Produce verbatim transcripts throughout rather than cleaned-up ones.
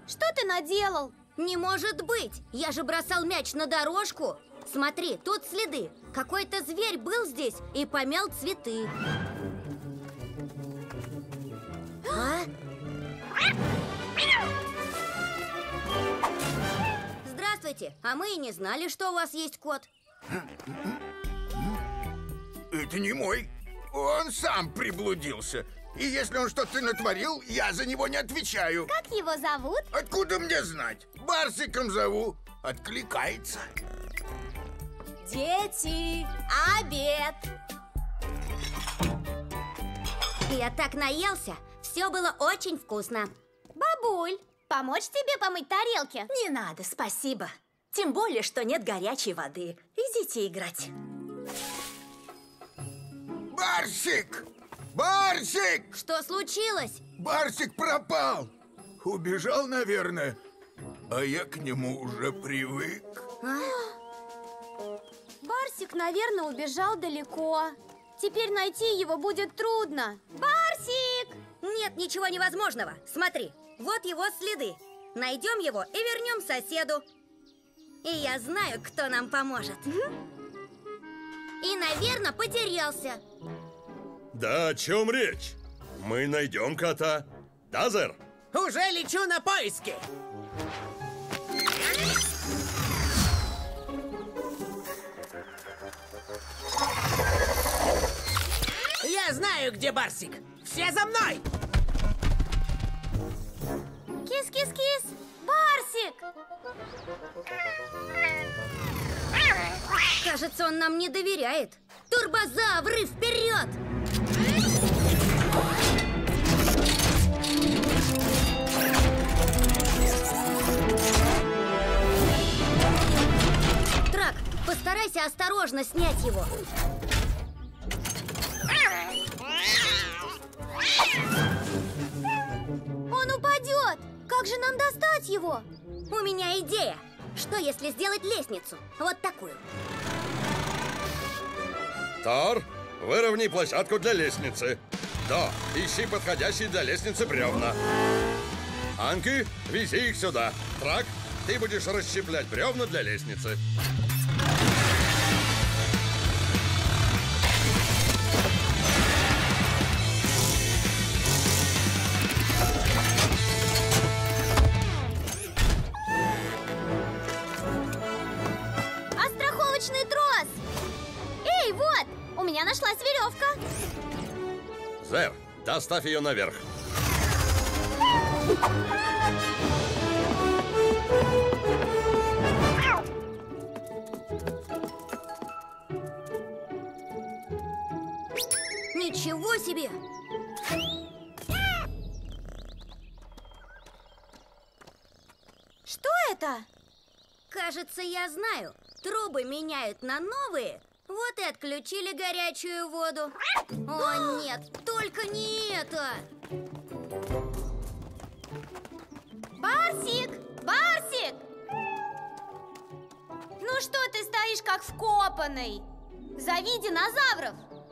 Что ты наделал? Не может быть! Я же бросал мяч на дорожку. Смотри, тут следы. Какой-то зверь был здесь и помял цветы. А? Здравствуйте, а мы и не знали, что у вас есть кот. Это не мой. Он сам приблудился. И если он что-то натворил, я за него не отвечаю. Как его зовут? Откуда мне знать? Барсиком зову. Откликается. Дети, обед. Я так наелся. Все было очень вкусно. Бабуль, помочь тебе помыть тарелки? Не надо, спасибо. Тем более, что нет горячей воды. Идите играть. Барсик! Барсик! Что случилось? Барсик пропал. Убежал, наверное. А я к нему уже привык. А? Барсик, наверное, убежал далеко. Теперь найти его будет трудно. Барсик! Нет ничего невозможного. Смотри, вот его следы. Найдем его и вернем соседу. И я знаю, кто нам поможет. И, наверное, потерялся. Да о чем речь? Мы найдем кота. Да, Зер? Уже лечу на поиски. Я знаю, где Барсик. Все за мной! Кис-кис-кис! Барсик! Кажется, он нам не доверяет. Турбозавры, вперед! Трак, постарайся осторожно снять его. Он упадет! Как же нам достать его? У меня идея. Что, если сделать лестницу? Вот такую. Тор, выровни площадку для лестницы. Да, ищи подходящие для лестницы бревна. Анки, вези их сюда. Трак, ты будешь расщеплять бревна для лестницы. А страховочный трос? Эй, вот! У меня нашлась веревка. Зер, доставь ее наверх. Ничего себе! Что это? Кажется, я знаю. Трубы меняют на новые. Вот и отключили горячую воду. О, нет, только не это! Барсик! Барсик! Ну что ты стоишь как вкопанный? Зови динозавров!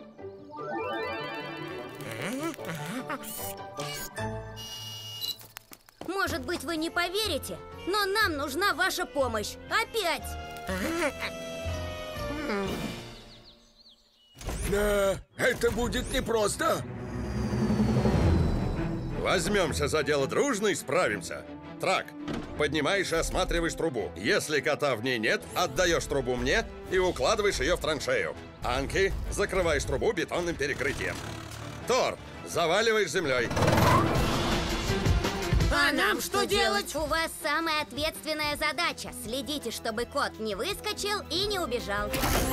Может быть, вы не поверите, но нам нужна ваша помощь. Опять! Да, это будет непросто. Возьмемся за дело дружно и справимся. Трак, поднимаешь и осматриваешь трубу. Если кота в ней нет, отдаешь трубу мне и укладываешь ее в траншею. Анки, закрываешь трубу бетонным перекрытием. Тор, заваливаешь землей. А нам что делать? У вас самая ответственная задача. Следите, чтобы кот не выскочил и не убежал.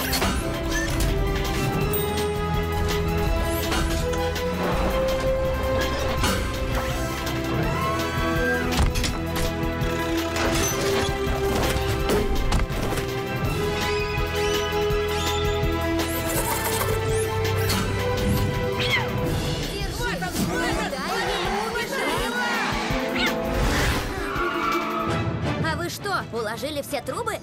А вы что, уложили все трубы?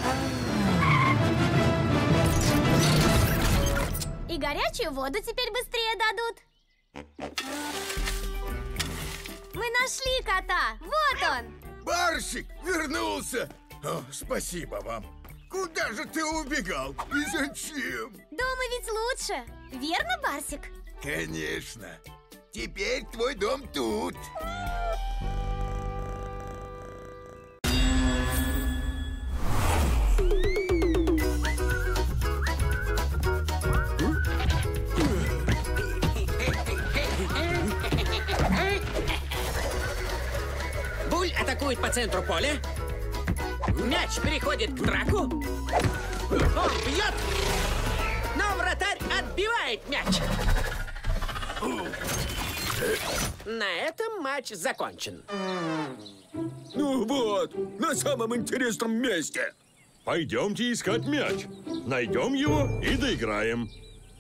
И горячую воду теперь быстрее дадут. Мы нашли кота! Вот он! Барсик вернулся! О, спасибо вам. Куда же ты убегал? И зачем? Дома ведь лучше. Верно, Барсик? Конечно. Теперь твой дом тут. Буль атакует по центру поля. Мяч переходит к Траку. Он бьет. Но вратарь отбивает мяч. На этом матч закончен. Ну вот, на самом интересном месте. Пойдемте искать мяч. Найдем его и доиграем.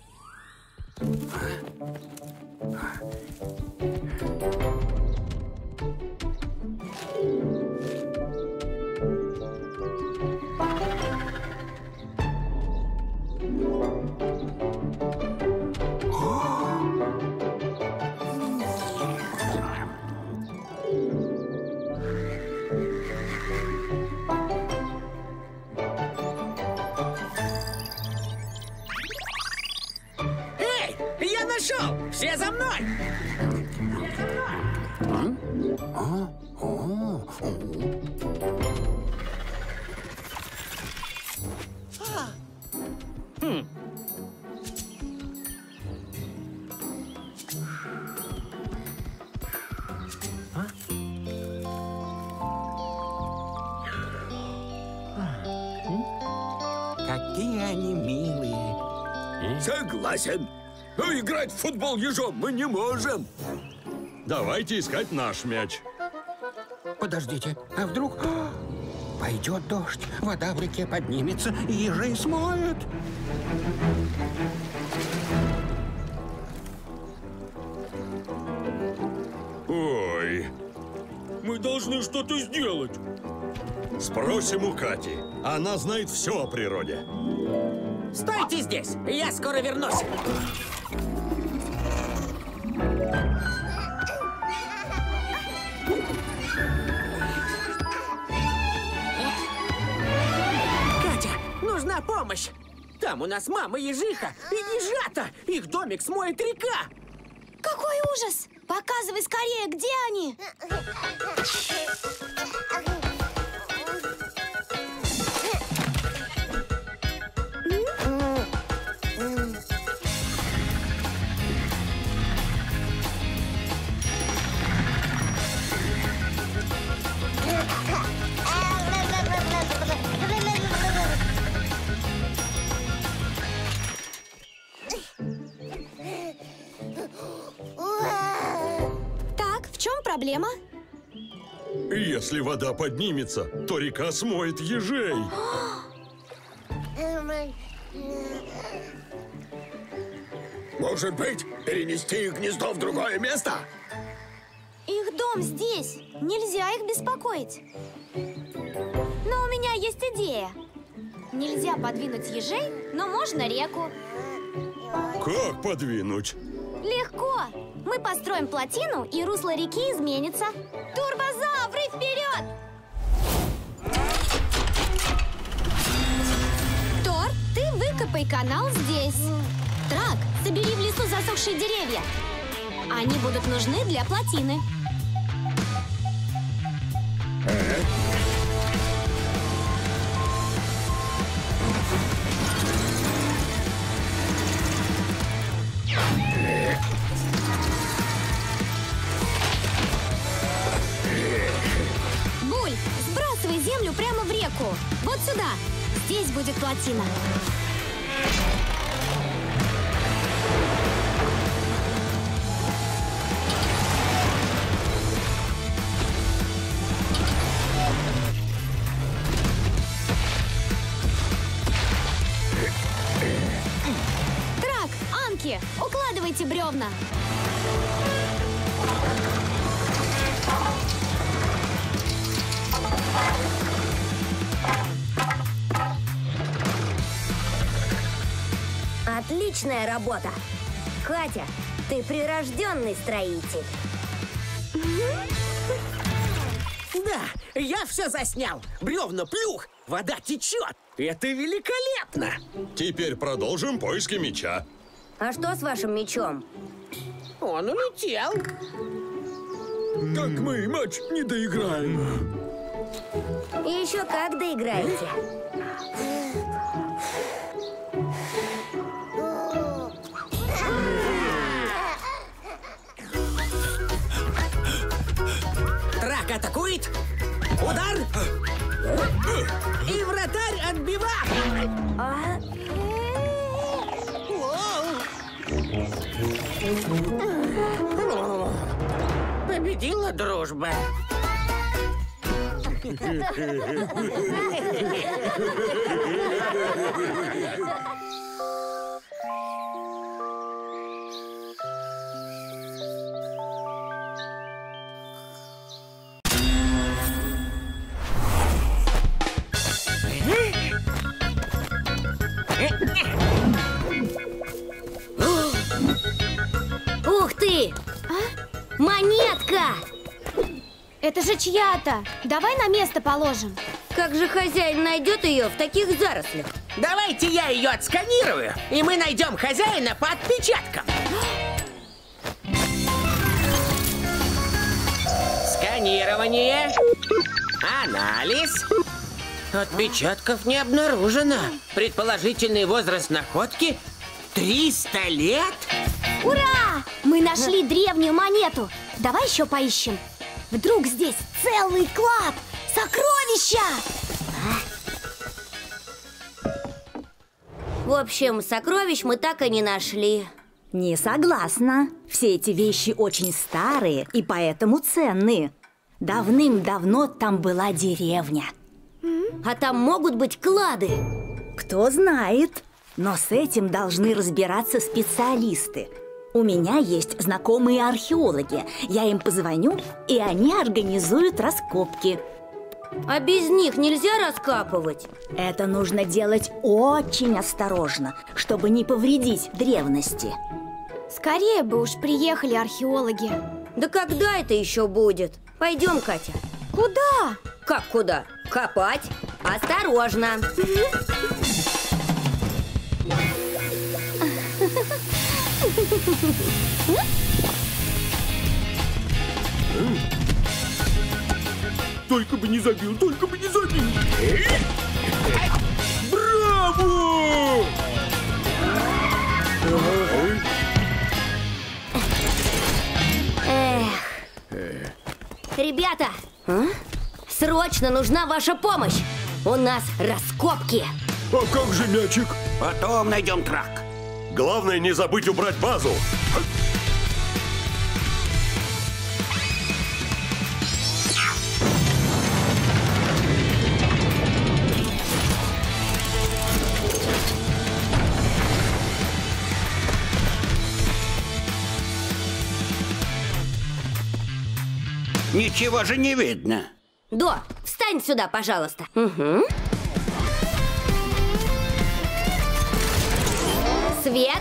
Эй, я нашел! Все за мной! Какие они милые. Согласен. Но играть в футбол ежом мы не можем. Давайте искать наш мяч. Подождите, а вдруг пойдет дождь, вода в реке поднимется и ежей смоет? Ой, Мы должны что-то сделать. спросим у Кати. Она знает все о природе. Стойте здесь! Я скоро вернусь! Катя, нужна помощь! Там у нас мама ежиха и ежата! Их домик смоет река! Какой ужас! Показывай скорее, где они? Так, в чем проблема? Если вода поднимется, то река смоет ежей. Может быть, перенести их гнездо в другое место? Их дом здесь. Нельзя их беспокоить. Но у меня есть идея. Нельзя подвинуть ежей, но можно реку. Как подвинуть? Легко. Мы построим плотину, и русло реки изменится. Турбозавры, вперед! Тор, ты выкопай канал здесь. Трак, собери в лесу засохшие деревья. Они будут нужны для плотины. Буль, сбрасывай землю прямо в реку. Вот сюда. Здесь будет плотина. Трак, Анки, укладывайте бревна. Отличная работа! Катя, ты прирожденный строитель. Да, Я все заснял. Бревна плюх, вода течет. Это великолепно. Теперь продолжим поиски мяча. А что с вашим мячом? Он улетел. Так мы матч не доиграем. И еще как доиграете? Трак атакует. Удар. И вратарь отбивает. А? Победила дружба. Ух ты! А? Монетка! Это же чья-то. Давай на место положим. Как же хозяин найдет ее в таких зарослях? Давайте я ее отсканирую, и мы найдем хозяина по отпечаткам. Сканирование. Анализ. Отпечатков не обнаружено. Предположительный возраст находки триста лет. Ура! Мы нашли древнюю монету. Давай еще поищем. Вдруг здесь целый клад. Сокровища! В общем, сокровищ мы так и не нашли. Не согласна. Все эти вещи очень старые и поэтому ценные. Давным-давно там была деревня. А там могут быть клады. Кто знает. Но с этим должны разбираться специалисты. У меня есть знакомые археологи. Я им позвоню, и они организуют раскопки. А без них нельзя раскапывать? Это нужно делать очень осторожно, чтобы не повредить древности. Скорее бы уж приехали археологи. Да когда это еще будет? Пойдем, Катя. Куда? Как куда? Копать? Осторожно. Только бы не забил, только бы не забил. Браво! Эх. Ребята, а? Срочно нужна ваша помощь. У нас раскопки. А как же мячик? Потом найдем трак. Главное не забыть убрать базу. Ничего же не видно. До, встань сюда, пожалуйста. Угу. Свет.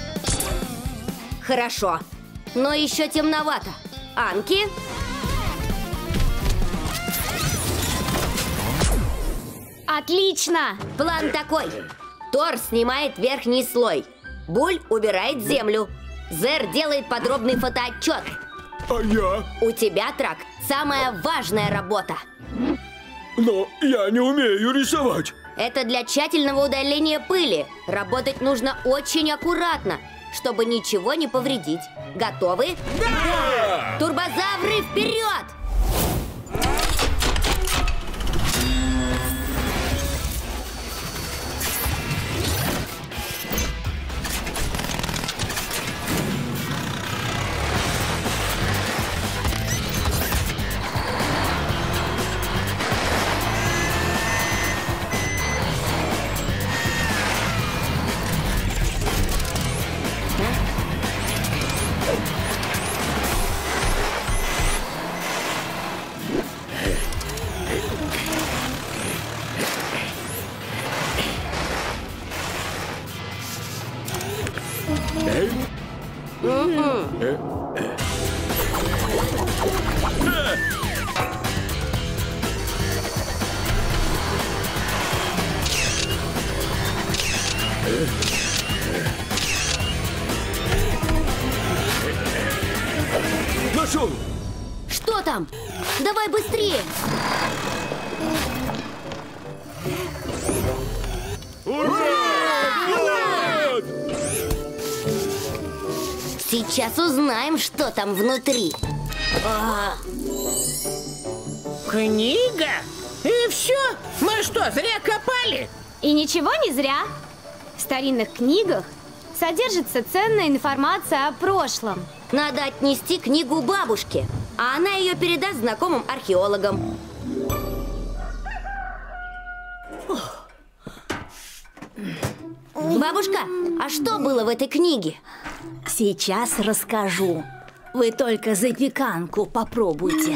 Хорошо. Но еще темновато. Анки. Отлично! План такой. Тор снимает верхний слой. Буль убирает землю. Зер делает подробный фотоотчет. А я? У тебя, Трак, самая важная работа. Но я не умею рисовать. Это для тщательного удаления пыли. Работать нужно очень аккуратно, чтобы ничего не повредить. Готовы? Да! Турбозавры, вперед! там. Давай быстрее. Сейчас узнаем, что там внутри. А... Книга? И все? Мы что, зря копали? И ничего не зря. В старинных книгах содержится ценная информация о прошлом. Надо отнести книгу бабушке, а она ее передаст знакомым археологам. Бабушка, а что было в этой книге? Сейчас расскажу. Вы только запеканку попробуйте.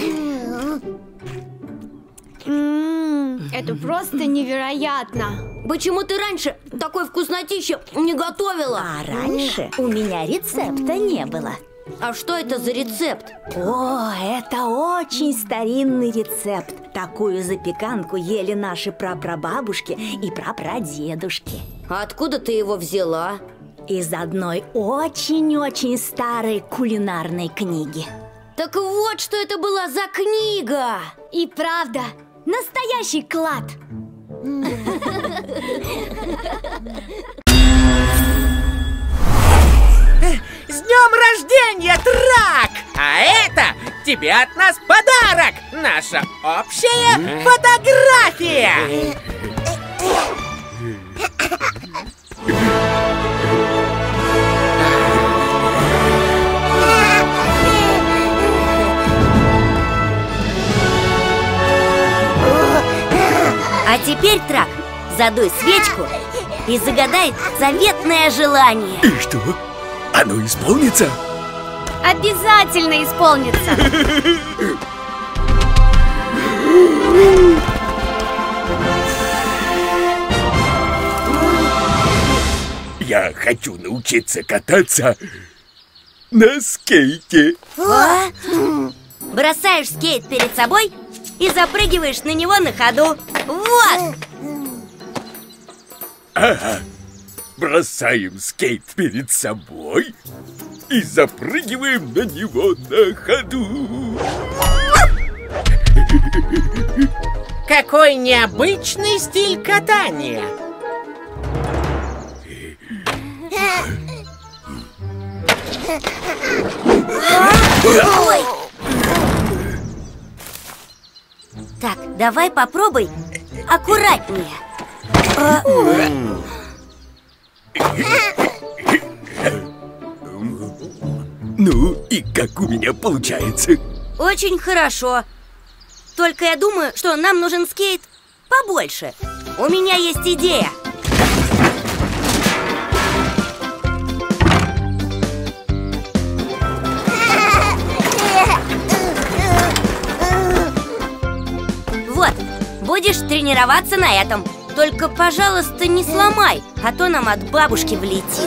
Это просто невероятно. Почему ты раньше такой вкуснотища не готовила? А раньше у меня рецепта не было. А что это за рецепт? О, это очень старинный рецепт. Такую запеканку ели наши прапрабабушки и прапрадедушки. А откуда ты его взяла? Из одной очень-очень старой кулинарной книги. Так вот, что это была за книга! И правда, настоящий клад! С днем рождения, Трак! А это тебе от нас подарок! Наша общая фотография! А теперь, Трак, задуй свечку и загадай заветное желание. И что? Оно исполнится? Обязательно исполнится. Я хочу научиться кататься на скейте. А? Бросаешь скейт перед собой и запрыгиваешь на него на ходу. Вот! Ага. Бросаем скейт перед собой и запрыгиваем на него на ходу. Какой необычный стиль катания! Ой! Так, давай попробуй аккуратнее. Ну, и как у меня получается? Очень хорошо. Только я думаю, что нам нужен скейт побольше. У меня есть идея. Вот, будешь тренироваться на этом. Только, пожалуйста, не сломай, а то нам от бабушки влетит.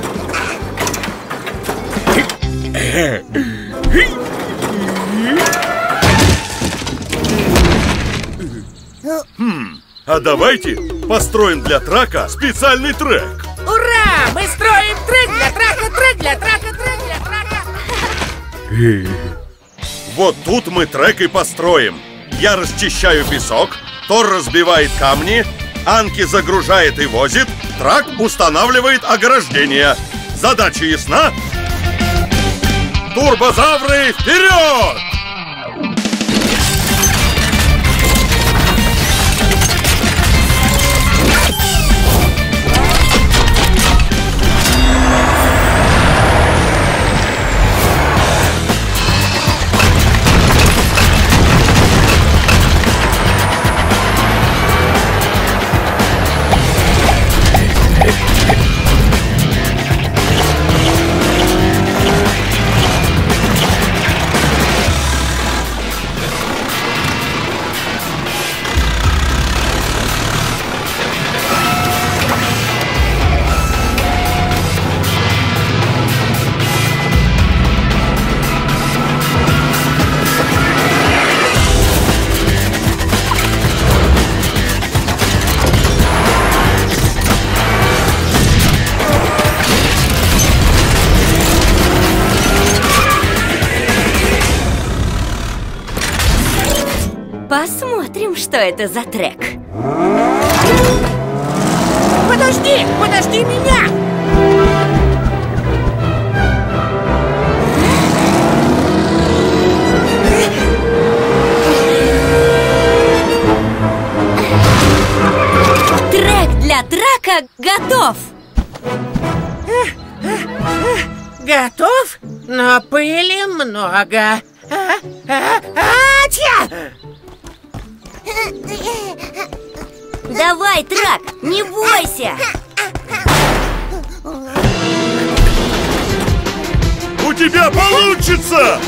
Хм, а давайте построим для Трака специальный трек. Ура! Мы строим трек для Трака, трек для Трака, трек для Трака. Вот тут мы трек и построим. Я расчищаю песок, Тор разбивает камни, Анки загружает и возит, Трак устанавливает ограждение. Задача ясна? Турбозавры, вперед! Посмотрим, что это за трек. Подожди, подожди меня! Трек для трака готов! Готов? Но пыли много. А, а, а, тя! Давай, трак, не бойся! У тебя получится!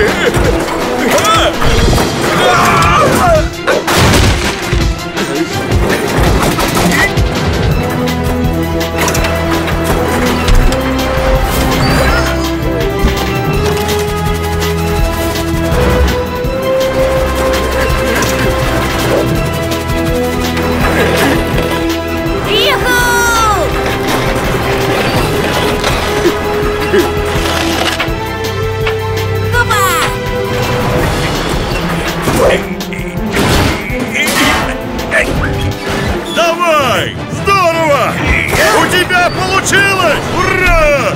Давай! Здорово! У тебя получилось! Ура!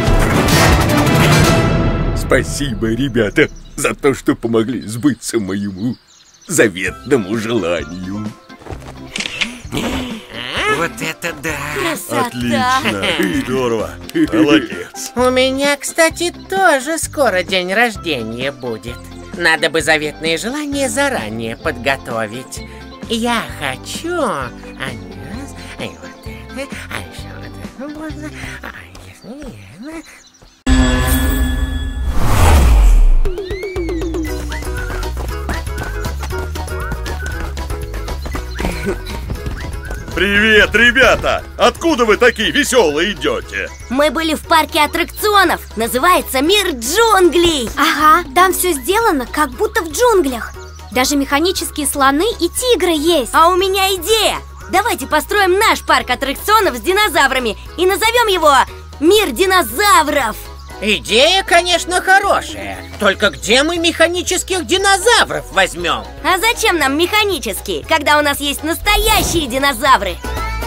Спасибо, ребята, за то, что помогли сбыться моему заветному желанию. Вот это да! Красота! Отлично! Здорово! Молодец! У меня, кстати, тоже скоро день рождения будет. Надо бы заветные желания заранее подготовить. Я хочу... А, раз, и вот это, а еще вот это можно... А если нет... Привет, ребята! Откуда вы такие веселые идете? Мы были в парке аттракционов. Называется «Мир джунглей». Ага, там все сделано, как будто в джунглях. Даже механические слоны и тигры есть. А у меня идея. Давайте построим наш парк аттракционов с динозаврами и назовем его «Мир динозавров». Идея, конечно, хорошая. Только где мы механических динозавров возьмем? А зачем нам механические, когда у нас есть настоящие динозавры?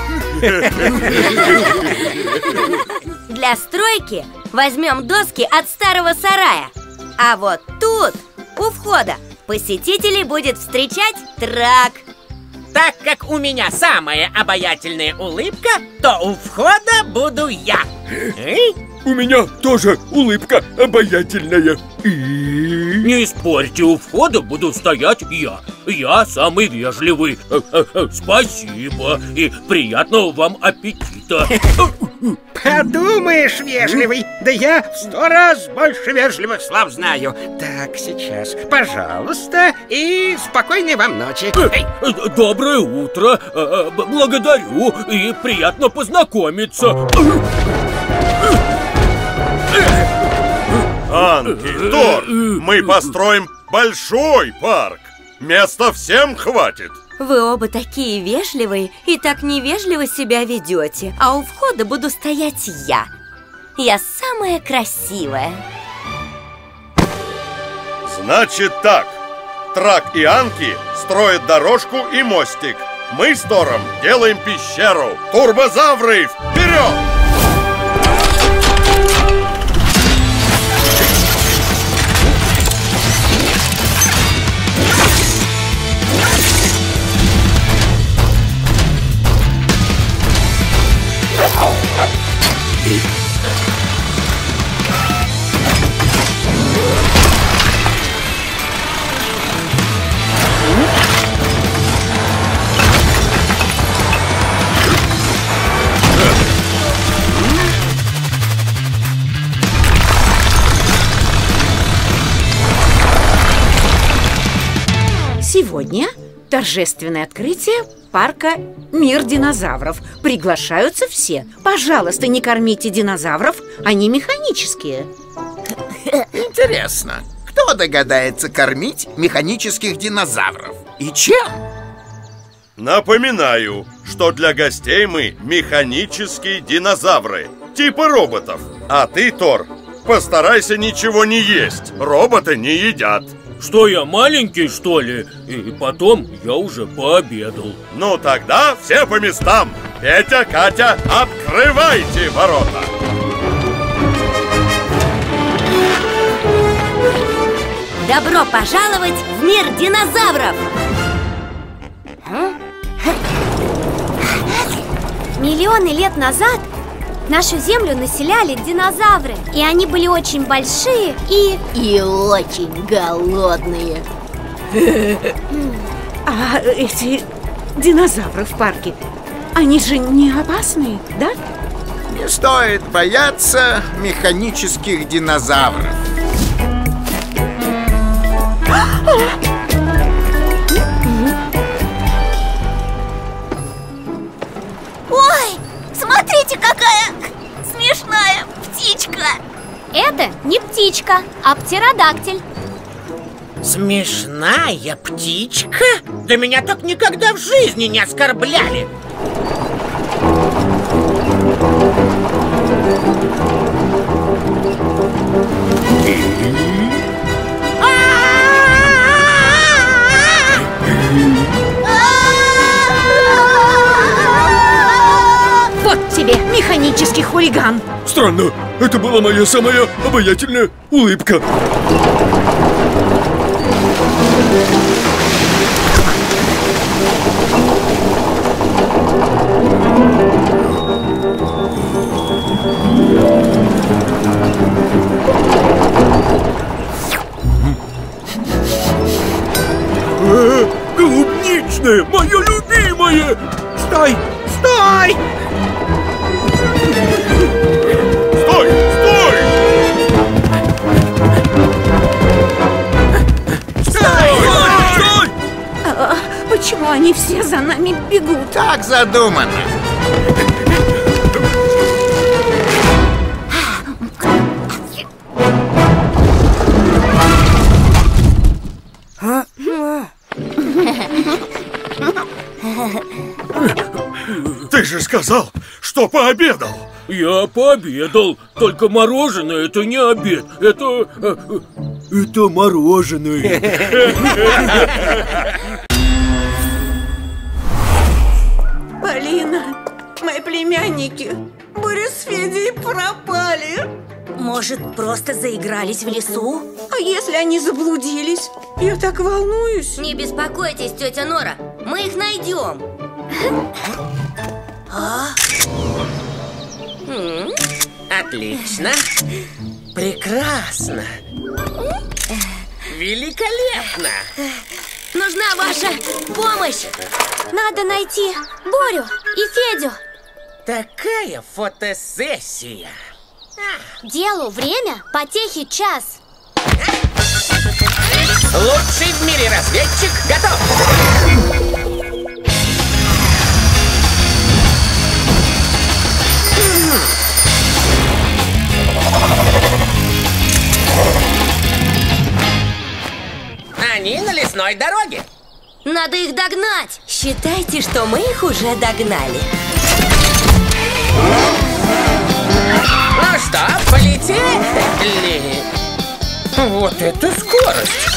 Для стройки возьмем доски от старого сарая. А вот тут, у входа, посетителей будет встречать трак. Так как у меня самая обаятельная улыбка, то у входа буду я. Эй? У меня тоже улыбка обаятельная. И... Не спорьте, у входа буду стоять я. Я самый вежливый. Спасибо и приятного вам аппетита. Подумаешь, вежливый, да я в сто раз больше вежливых слов знаю. Так, сейчас, пожалуйста, и спокойной вам ночи. Эй. Доброе утро, благодарю и приятно познакомиться. Анки, Тор, мы построим большой парк. Места всем хватит. Вы оба такие вежливые и так невежливо себя ведете. А у входа буду стоять я. Я самая красивая. Значит так. Трак и Анки строят дорожку и мостик. Мы с Тором делаем пещеру. Турбозавры, вперед! Сегодня торжественное открытие парка «Мир динозавров». Приглашаются все. Пожалуйста, не кормите динозавров, они механические. Интересно, кто догадается кормить механических динозавров? И чем? Напоминаю, что для гостей мы механические динозавры, типа роботов. А ты, Тор, постарайся ничего не есть. Роботы не едят. что я маленький, что ли? И потом я уже пообедал. Ну тогда все по местам. Петя, Катя, открывайте ворота. Добро пожаловать в мир динозавров! Миллионы лет назад нашу землю населяли динозавры. И они были очень большие и... И очень голодные. А эти динозавры в парке, они же не опасные, да? Не стоит бояться механических динозавров. Ой, смотрите, какая смешная птичка! Это не птичка, а птеродактиль. Смешная птичка? Да меня так никогда в жизни не оскорбляли. Вот тебе механический хулиган. Странно, это была моя самая обаятельная улыбка. Э, клубничная, моя любимая! Стой! Стой! Стой! Стой! Стой! Стой! А, почему они все за нами бегут? Так задумано. Ты же сказал, что пообедал. Я пообедал, только мороженое это не обед, это... это мороженое. Полина, мои племянники, Боря с Федей пропали. Может, просто заигрались в лесу? А если они заблудились? Я так волнуюсь. Не беспокойтесь, тетя Нора, мы их найдем. А? М, Отлично. Прекрасно. Великолепно. Нужна ваша помощь. Надо найти Борю и Федю. Такая фотосессия. Делу время, потехи час. Лучший в мире разведчик готов. Они на лесной дороге. Надо их догнать. Считайте, что мы их уже догнали. Ну что, полетели? Вот это скорость!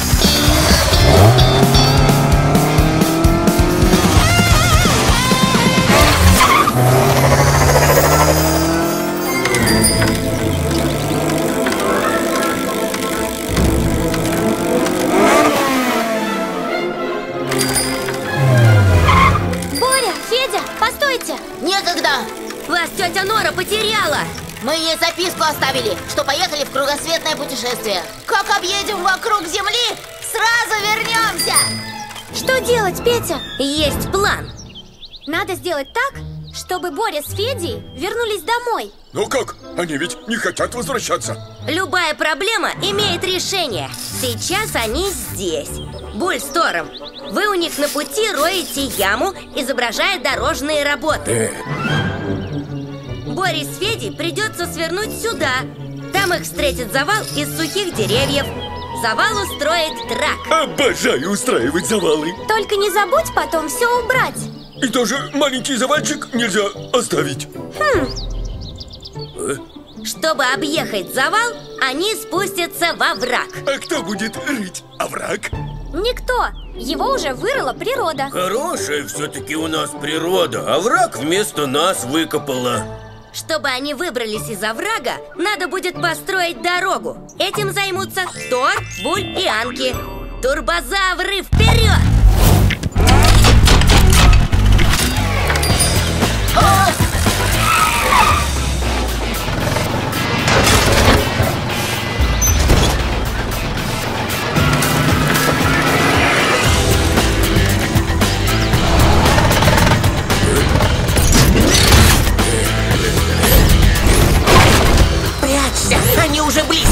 Боря, Федя, постойте. Некогда. Вас тетя Нора потеряла. Мы ей записку оставили, что поехали в кругосветное путешествие. Как объедем вокруг Земли, сразу вернемся. Что делать, Петя? Есть план. Надо сделать так, чтобы Боря с Федей вернулись домой. Ну как? Они ведь не хотят возвращаться. Любая проблема имеет решение. Сейчас они здесь. Буль с Тором, вы у них на пути роете яму, изображая дорожные работы. Боре с Федей придется свернуть сюда. Там их встретит завал из сухих деревьев. Завал устроит трак. Обожаю устраивать завалы. Только не забудь потом все убрать. И тоже маленький завальчик нельзя оставить. Хм. Чтобы объехать завал, они спустятся во враг. А кто будет рыть овраг? Никто. Его уже вырыла природа. Хорошая все-таки у нас природа, а враг вместо нас выкопала. Чтобы они выбрались из оврага, надо будет построить дорогу. Этим займутся Тор, Буль и Анки. Турбозавры, вперед! Прячься, они уже близко.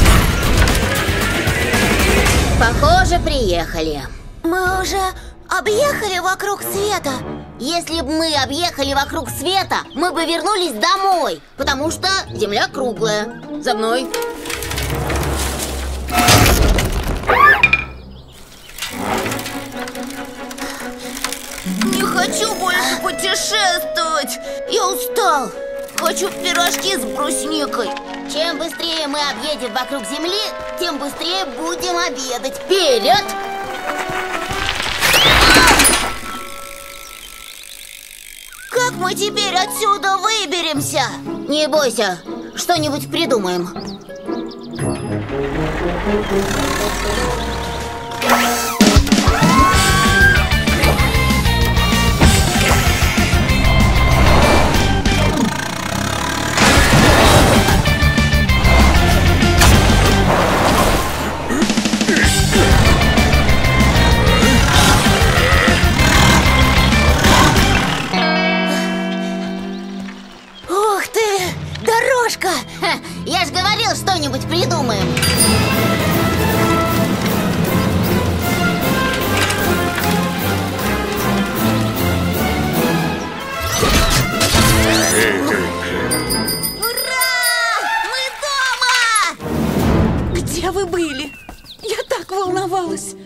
Похоже, приехали. Мы уже объехали вокруг света. Если бы мы объехали вокруг света, мы бы вернулись домой, потому что Земля круглая. За мной. Не хочу больше путешествовать. Я устал. Хочу пирожки с брусникой. Чем быстрее мы объедем вокруг Земли, тем быстрее будем обедать. Вперед! Как мы теперь отсюда выберемся? Не бойся, что-нибудь придумаем. Ха, я же говорил, что-нибудь придумаем. Ура! Мы дома! Где вы были? Я так волновалась.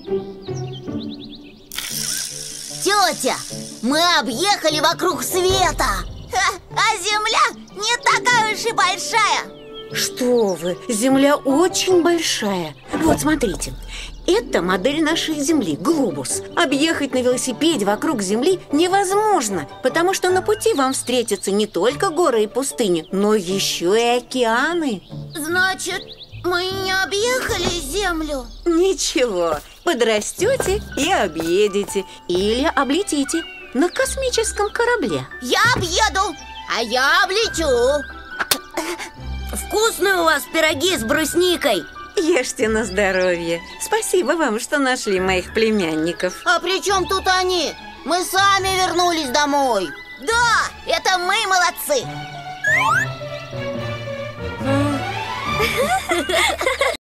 Тетя, мы объехали вокруг света. А Земля не такая уж и большая. Что вы, Земля очень большая. Вот, смотрите, это модель нашей Земли, глобус. Объехать на велосипеде вокруг Земли невозможно, потому что на пути вам встретятся не только горы и пустыни, но еще и океаны. Значит, мы не объехали Землю? Ничего, подрастете и объедете или облетите на космическом корабле. Я объеду, а я облечу. Вкусные у вас пироги с брусникой. Ешьте на здоровье. Спасибо вам, что нашли моих племянников. А при чем тут они? Мы сами вернулись домой. Да, это мы молодцы.